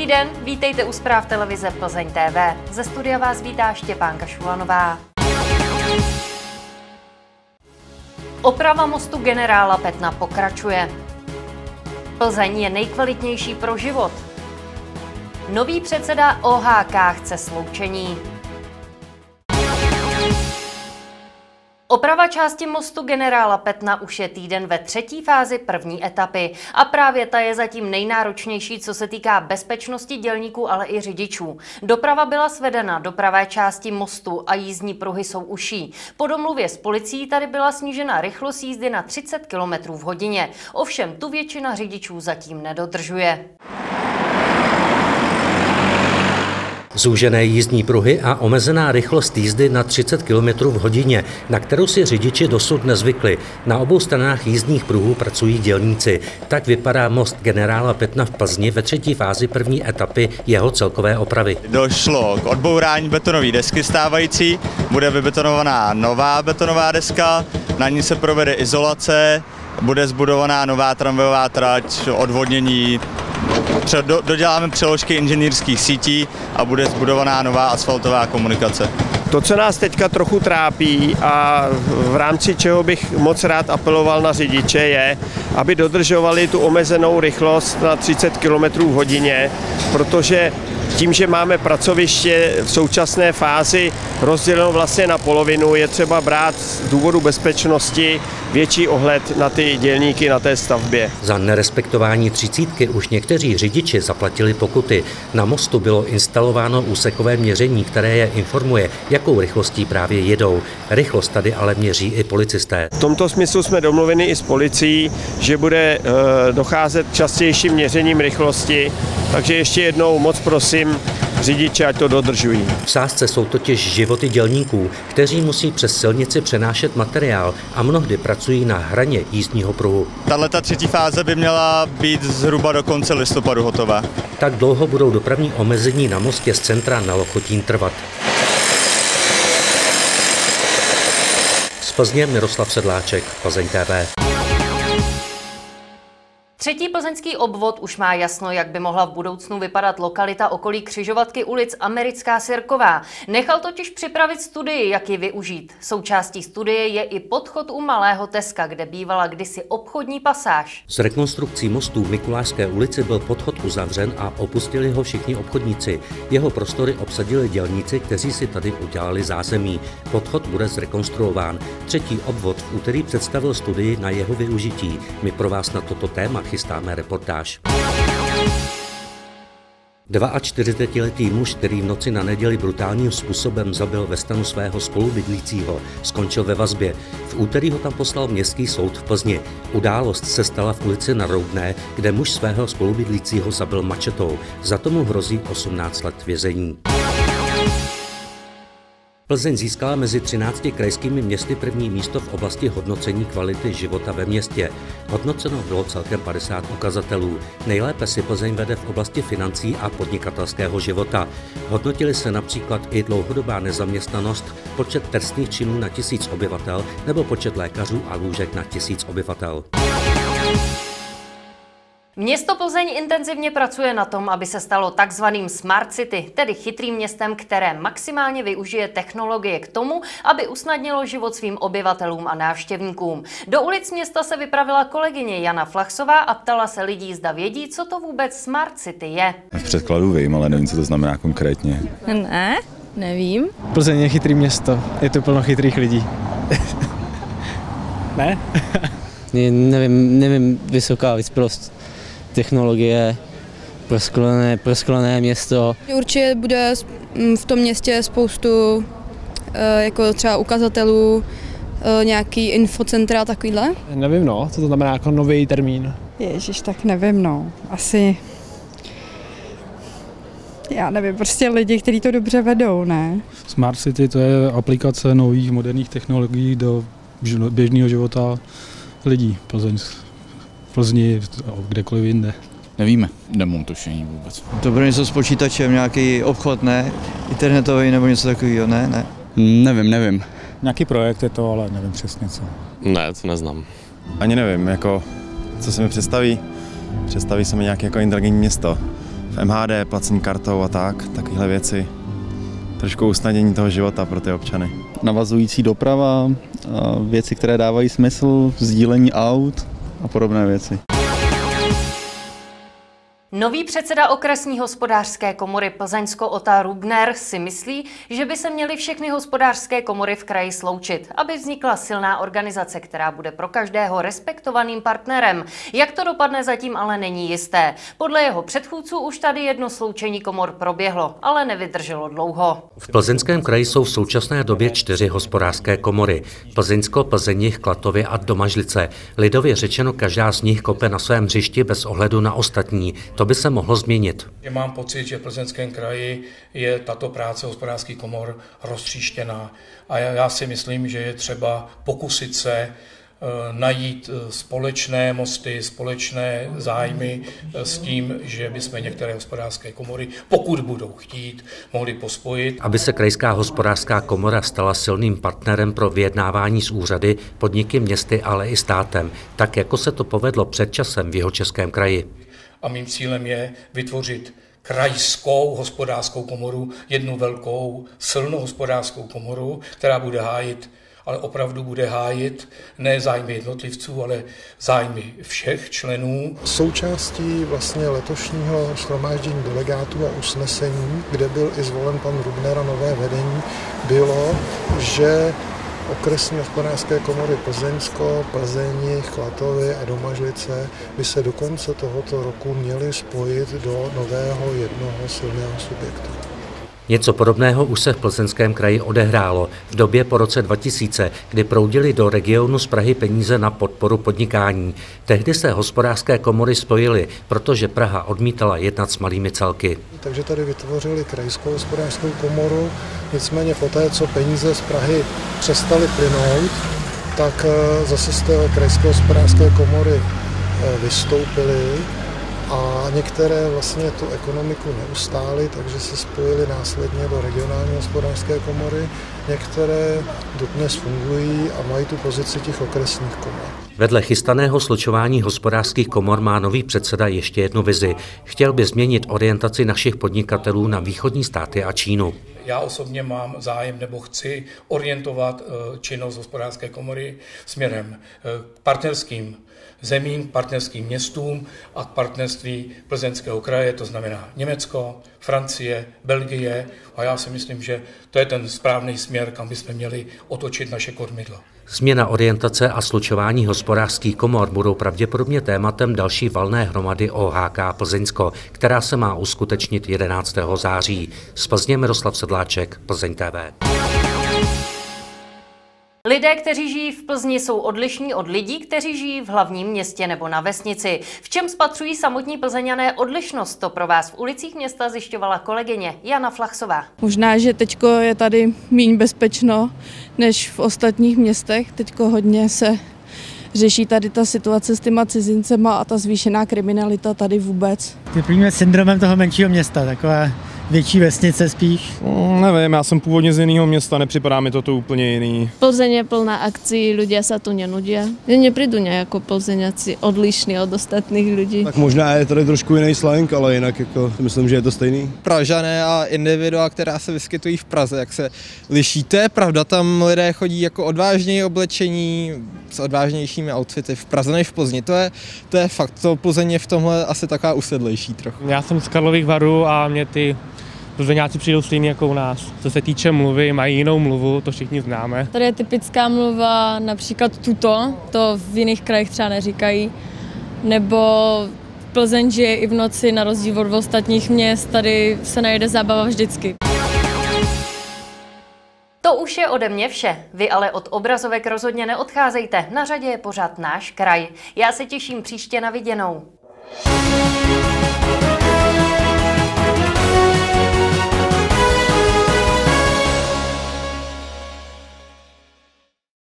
Dobrý den, vítejte u zpráv televize Plzeň TV. Ze studia vás vítá Štěpánka Šulanová. Oprava mostu generála Petna pokračuje. Plzeň je nejkvalitnější pro život. Nový předseda OHK chce sloučení. Oprava části mostu generála Petna už je týden ve třetí fázi první etapy a právě ta je zatím nejnáročnější, co se týká bezpečnosti dělníků, ale i řidičů. Doprava byla svedena do pravé části mostu a jízdní pruhy jsou uší. Po domluvě s policií tady byla snížena rychlost jízdy na 30 km v hodině. Ovšem tu většina řidičů zatím nedodržuje. Zúžené jízdní pruhy a omezená rychlost jízdy na 30 km v hodině, na kterou si řidiči dosud nezvykli. Na obou stranách jízdních pruhů pracují dělníci. Tak vypadá most generála Petna v Plzni ve třetí fázi první etapy jeho celkové opravy. Došlo k odbourání betonové desky stávající, bude vybetonovaná nová betonová deska, na ní se provede izolace, bude zbudovaná nová tramvajová trať, odvodnění, doděláme přeložky inženýrských sítí a bude zbudovaná nová asfaltová komunikace. To, co nás teďka trochu trápí a v rámci čeho bych moc rád apeloval na řidiče, je, aby dodržovali tu omezenou rychlost na 30 km v hodině, protože tím, že máme pracoviště v současné fázi rozděleno vlastně na polovinu, je třeba brát z důvodu bezpečnosti větší ohled na ty dělníky na té stavbě. Za nerespektování 30 už někteří řidiči zaplatili pokuty. Na mostu bylo instalováno úsekové měření, které je informuje, jakou rychlostí právě jedou. Rychlost tady ale měří i policisté. V tomto smyslu jsme domluveni i s policií, že bude docházet k častějším měřením rychlosti, takže ještě jednou moc prosím řidiče, ať to dodržují. V sázce jsou totiž životy dělníků, kteří musí přes silnici přenášet materiál a mnohdy pracují na hraně jízdního pruhu. Tato třetí fáze by měla být zhruba do konce listopadu hotová. Tak dlouho budou dopravní omezení na mostě z centra na Lochotín trvat. Z Plzně Miroslav Sedláček, Plzeň TV. Třetí plzeňský obvod už má jasno, jak by mohla v budoucnu vypadat lokalita okolí křižovatky ulic Americká Sirková. Nechal totiž připravit studii, jak ji využít. Součástí studie je i podchod u Malého Teska, kde bývala kdysi obchodní pasáž. S rekonstrukcí mostu v Mikulášské ulici byl podchod uzavřen a opustili ho všichni obchodníci. Jeho prostory obsadili dělníci, kteří si tady udělali zázemí. Podchod bude zrekonstruován. Třetí obvod v úterý představil studii na jeho využití. My pro vás na toto téma chystáme reportáž. 42letý muž, který v noci na neděli brutálním způsobem zabil ve stanu svého spolubydlícího, skončil ve vazbě. V úterý ho tam poslal městský soud v Plzni. Událost se stala v ulici Na Roudné, kde muž svého spolubydlícího zabil mačetou. Za tomu hrozí 18 let vězení. Plzeň získala mezi 13 krajskými městy první místo v oblasti hodnocení kvality života ve městě. Hodnoceno bylo celkem 50 ukazatelů. Nejlépe si Plzeň vede v oblasti financí a podnikatelského života. Hodnotili se například i dlouhodobá nezaměstnanost, počet trestných činů na 1000 obyvatel nebo počet lékařů a lůžek na 1000 obyvatel. Město Plzeň intenzivně pracuje na tom, aby se stalo takzvaným Smart City, tedy chytrým městem, které maximálně využije technologie k tomu, aby usnadnilo život svým obyvatelům a návštěvníkům. Do ulic města se vypravila kolegyně Jana Flachsová a ptala se lidí, zda vědí, co to vůbec Smart City je. V překladu vím, ale nevím, co to znamená konkrétně. Ne, nevím. Plzeň je chytrý město, je to plno chytrých lidí. Ne? nevím, vysoká vyspělost technologie, prosklené město. Určitě bude v tom městě spoustu jako třeba ukazatelů, nějaký infocentra a takovýhle. Nevím, no, co to znamená jako nový termín. Ježiš, tak nevím, no. Asi, já nevím, prostě lidi, kteří to dobře vedou, ne? Smart City to je aplikace nových moderních technologií do běžného života lidí v Plzni, kdekoliv jinde. Nevíme, nemám tušení vůbec. To bude něco s počítačem, nějaký obchod, ne? Internetový nebo něco takového, ne? Nevím. Nějaký projekt je to, ale nevím přesně co. Ne, to neznám. Ani nevím, jako, co se mi představí. Představí se mi nějaké jako inteligentní město. v MHD, placení kartou a takovéhle věci. Trošku usnadnění toho života pro ty občany. Navazující doprava, věci, které dávají smysl, sdílení aut a podobné věci. Nový předseda okresní hospodářské komory Plzeňsko Ota Rubner si myslí, že by se měly všechny hospodářské komory v kraji sloučit, aby vznikla silná organizace, která bude pro každého respektovaným partnerem. Jak to dopadne, zatím ale není jisté. Podle jeho předchůdců už tady jedno sloučení komor proběhlo, ale nevydrželo dlouho. V Plzeňském kraji jsou v současné době 4 hospodářské komory. Plzeňsko, Plzeňjih, Klatovy a Domažlice. Lidově řečeno, každá z nich kope na svém hřišti bez ohledu na ostatní. To by se mohlo změnit. Mám pocit, že v Plzeňském kraji je tato práce hospodářských komor roztříštěná. A já si myslím, že je třeba pokusit se najít společné mosty, společné zájmy s tím, že bychom některé hospodářské komory, pokud budou chtít, mohli pospojit. Aby se krajská hospodářská komora stala silným partnerem pro vyjednávání s úřady, podniky, městy, ale i státem, tak jako se to povedlo před časem v Jihočeském kraji. A mým cílem je vytvořit krajskou hospodářskou komoru, jednu velkou, silnou hospodářskou komoru, která bude hájit, ale opravdu bude hájit ne zájmy jednotlivců, ale zájmy všech členů. Součástí vlastně letošního shromáždění delegátů a usnesení, kde byl i zvolen pan Rubner a nové vedení, bylo, že okresní hospodářské komory Plzeňsko, Plzeňjih, Klatovy a Domažlice by se do konce tohoto roku měly spojit do nového jednoho silného subjektu. Něco podobného už se v Plzeňském kraji odehrálo v době po roce 2000, kdy proudily do regionu z Prahy peníze na podporu podnikání. Tehdy se hospodářské komory spojily, protože Praha odmítala jednat s malými celky. Takže tady vytvořili krajskou hospodářskou komoru, nicméně poté, co peníze z Prahy přestaly plynout, tak zase z té krajské hospodářské komory vystoupily a některé vlastně tu ekonomiku neustály, takže se spojily následně do regionální hospodářské komory. Některé dodnes fungují a mají tu pozici těch okresních komor. Vedle chystaného slučování hospodářských komor má nový předseda ještě jednu vizi. Chtěl by změnit orientaci našich podnikatelů na východní státy a Čínu. Já osobně mám zájem nebo chci orientovat činnost hospodářské komory směrem k partnerským zemím, partnerským městům a k partnerství Plzeňského kraje, to znamená Německo, Francie, Belgie, a já si myslím, že to je ten správný směr, kam bychom měli otočit naše kormidlo. Změna orientace a slučování hospodářských komor budou pravděpodobně tématem další valné hromady OHK Plzeňsko, která se má uskutečnit 11. září. Z Plzně Miroslav Sedláček, Plzeň TV. Lidé, kteří žijí v Plzni, jsou odlišní od lidí, kteří žijí v hlavním městě nebo na vesnici. V čem spatřují samotní Plzeňané odlišnost? To pro vás v ulicích města zjišťovala kolegyně Jana Flachsová. Možná, že teďko je tady méně bezpečno než v ostatních městech. Teďko hodně se řeší tady ta situace s těma cizincema a ta zvýšená kriminalita tady vůbec. Trpíme syndromem toho menšího města, takové větší vesnice spíš. Nevím, já jsem původně z jiného města, nepřipadá mi to úplně jiný. Plzeň je plná akcí, lidé se tu nenudia. Neprídu jako Plzeňaci odlišní od ostatních lidí. Tak možná je tady trošku jiný slang, ale jinak jako myslím, že je to stejný. Pražané a individua, která se vyskytují v Praze, jak se liší. To je pravda, tam lidé chodí jako odvážněji oblečení, s odvážnějšími outfity v Praze než v Plzni. To je fakt, to Plzeň je v tomhle asi taková usedlejší trochu. Já jsem z Karlových Varů a mě ty Plzeňáci přijdou stejný jako u nás. Co se týče mluvy, mají jinou mluvu, to všichni známe. Tady je typická mluva, například tuto, to v jiných krajích třeba neříkají. Nebo Plzeň žije i v noci, na rozdíl od ostatních měst, tady se najde zábava vždycky. To už je ode mě vše. Vy ale od obrazovek rozhodně neodcházejte. Na řadě je pořád Náš kraj. Já se těším příště na viděnou.